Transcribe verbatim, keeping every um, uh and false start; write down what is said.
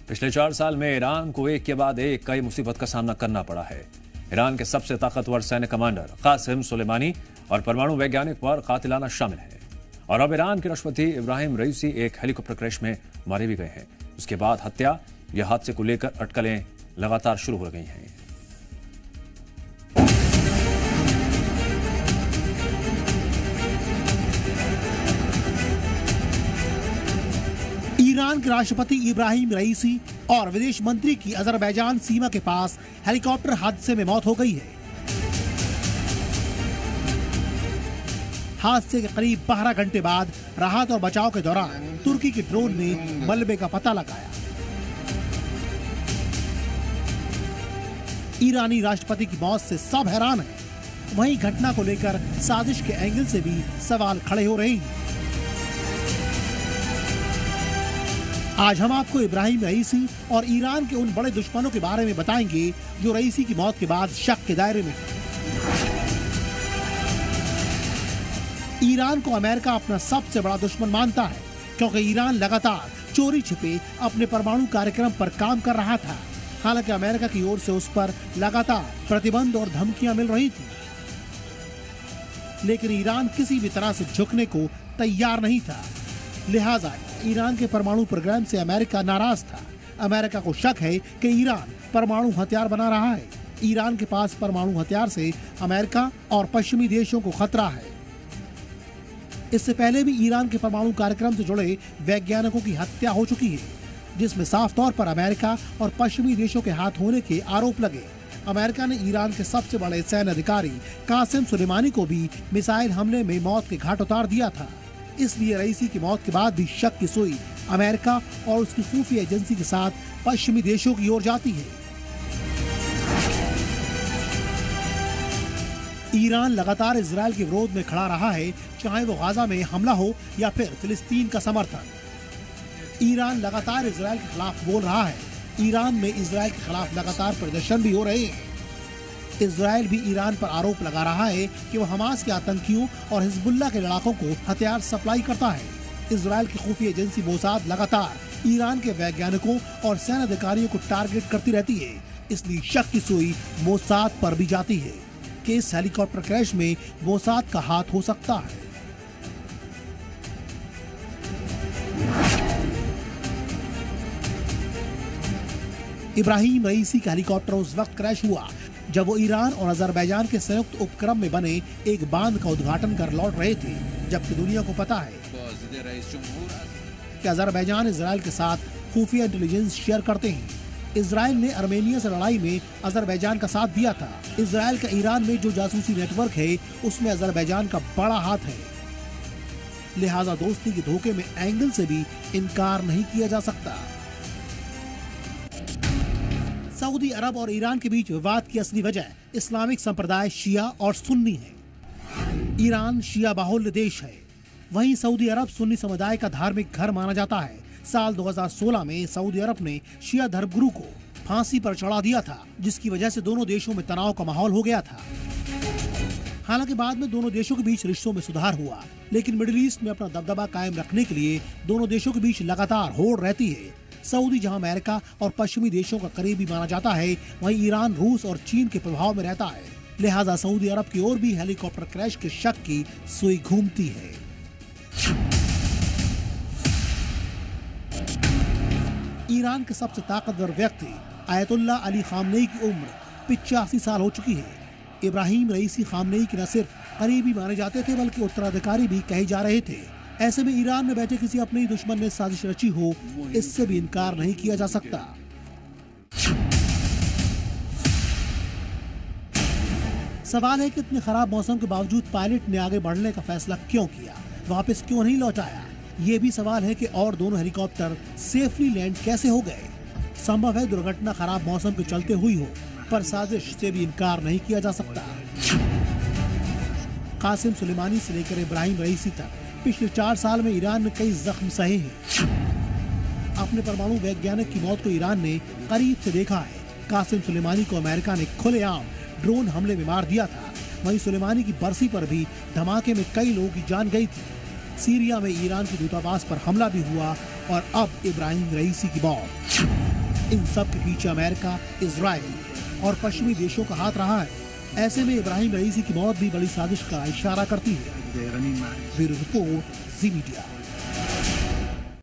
पिछले चार साल में ईरान को एक के बाद एक कई मुसीबत का सामना करना पड़ा है। ईरान के सबसे ताकतवर सैन्य कमांडर कासिम सुलेमानी और परमाणु वैज्ञानिक पर कातिलाना शामिल है। और अब ईरान के राष्ट्रपति इब्राहिम रईसी एक हेलीकॉप्टर क्रैश में मारे भी गए हैं। उसके बाद हत्या या हादसे को लेकर अटकलें लगातार शुरू हो गई हैं। ईरान के राष्ट्रपति इब्राहिम रईसी और विदेश मंत्री की अजरबैजान सीमा के पास हेलीकॉप्टर हादसे में मौत हो गई है। हादसे के करीब बारह घंटे बाद राहत और बचाव के दौरान तुर्की के ड्रोन ने मलबे का पता लगाया। ईरानी राष्ट्रपति की मौत से सब हैरान हैं। वहीं घटना को लेकर साजिश के एंगल से भी सवाल खड़े हो रहे हैं। आज हम आपको इब्राहिम रईसी और ईरान के उन बड़े दुश्मनों के बारे में बताएंगे जो रईसी की मौत के बाद शक के दायरे में हैं। ईरान को अमेरिका अपना सबसे बड़ा दुश्मन मानता है, क्योंकि ईरान लगातार चोरी छिपे अपने परमाणु कार्यक्रम पर काम कर रहा था। हालांकि अमेरिका की ओर से उस पर लगातार प्रतिबंध और धमकियां मिल रही थी, लेकिन ईरान किसी भी तरह से झुकने को तैयार नहीं था। लिहाजा ईरान के परमाणु प्रोग्राम से अमेरिका नाराज था। अमेरिका को शक है कि ईरान परमाणु हथियार बना रहा है। ईरान के पास परमाणु हथियार से अमेरिका और पश्चिमी देशों को खतरा है। इससे पहले भी ईरान के परमाणु कार्यक्रम से जुड़े वैज्ञानिकों की हत्या हो चुकी है, जिसमें साफ तौर पर अमेरिका और पश्चिमी देशों के हाथ होने के आरोप लगे। अमेरिका ने ईरान के सबसे बड़े सैन्य अधिकारी कासिम सुलेमानी को भी मिसाइल हमले में मौत के घाट उतार दिया था। इसलिए रईसी की मौत के बाद भी शक की सुई अमेरिका और उसकी खुफिया एजेंसी के साथ पश्चिमी देशों की ओर जाती है। ईरान लगातार इजरायल के विरोध में खड़ा रहा है, चाहे वो गाजा में हमला हो या फिर फिलिस्तीन का समर्थन। ईरान लगातार इजरायल के खिलाफ बोल रहा है। ईरान में इजरायल के खिलाफ लगातार प्रदर्शन भी हो रहे हैं। इजरायल भी ईरान पर आरोप लगा रहा है कि वो हमास के आतंकियों और हिजबुल्लाह के लड़ाकों को हथियार सप्लाई करता है। इजरायल की खुफिया एजेंसी मोसाद लगातार ईरान के वैज्ञानिकों और सैन्य अधिकारियों को टारगेट करती रहती है। इसलिए शक की सुई मोसाद पर भी जाती है कि इस हेलीकॉप्टर क्रैश में मोसाद का हाथ हो सकता है। इब्राहिम रईसी का हेलीकॉप्टर उस वक्त क्रैश हुआ जब वो ईरान और अजरबैजान के संयुक्त उपक्रम में बने एक बांध का उद्घाटन कर लौट रहे थे, जबकि दुनिया को पता है कि अजरबैजान इजरायल के साथ खुफिया इंटेलिजेंस शेयर करते हैं। इजरायल ने आर्मेनिया से लड़ाई में अजरबैजान का साथ दिया था। इजरायल का ईरान में जो जासूसी नेटवर्क है, उसमें अजरबैजान का बड़ा हाथ है। लिहाजा दोस्ती के धोखे में एंगल से भी इनकार नहीं किया जा सकता। सऊदी अरब और ईरान के बीच विवाद की असली वजह इस्लामिक संप्रदाय शिया और सुन्नी है। ईरान शिया बाहुल्य देश है, वहीं सऊदी अरब सुन्नी समुदाय का धार्मिक घर माना जाता है। साल दो हज़ार सोलह में सऊदी अरब ने शिया धर्मगुरु को फांसी पर चढ़ा दिया था, जिसकी वजह से दोनों देशों में तनाव का माहौल हो गया था। हालांकि बाद में दोनों देशों के बीच रिश्तों में सुधार हुआ, लेकिन मिडिल ईस्ट में अपना दबदबा कायम रखने के लिए दोनों देशों के बीच लगातार होड़ रहती है। सऊदी जहां अमेरिका और पश्चिमी देशों का करीबी माना जाता है, वहीं ईरान रूस और चीन के प्रभाव में रहता है। लिहाजा सऊदी अरब की ओर भी हेलीकॉप्टर क्रैश के शक की सुई घूमती है। ईरान के सबसे ताकतवर व्यक्ति आयतुल्लाह अली खामनेई की उम्र पिचासी साल हो चुकी है। इब्राहिम रईसी खामनेई के न सिर्फ करीबी माने जाते थे, बल्कि उत्तराधिकारी भी कहे जा रहे थे। ऐसे में ईरान में बैठे किसी अपने ही दुश्मन ने साजिश रची हो, इससे भी इनकार नहीं किया जा सकता। सवाल है कि इतने खराब मौसम के बावजूद पायलट ने आगे बढ़ने का फैसला क्यों किया, वापस क्यों नहीं लौटाया। ये भी सवाल है कि और दोनों हेलीकॉप्टर सेफली लैंड कैसे हो गए। संभव है दुर्घटना खराब मौसम के चलते हुई हो, पर साजिश से भी इनकार नहीं किया जा सकता। कासिम सुलेमानी से लेकर इब्राहिम रईसी तक पिछले चार साल में ईरान ने कई जख्म सहे हैं। अपने परमाणु वैज्ञानिक की मौत को ईरान ने करीब से देखा है। कासिम सुलेमानी को अमेरिका ने खुलेआम ड्रोन हमले में मार दिया था। वहीं सुलेमानी की बरसी पर भी धमाके में कई लोगों की जान गई थी। सीरिया में ईरान के दूतावास पर हमला भी हुआ और अब इब्राहिम रईसी की मौत। इन सब के पीछे अमेरिका, इजराइल और पश्चिमी देशों का हाथ रहा है। ऐसे में इब्राहिम रईसी की मौत भी बड़ी साजिश का इशारा करती है। Bureau report, Zee media.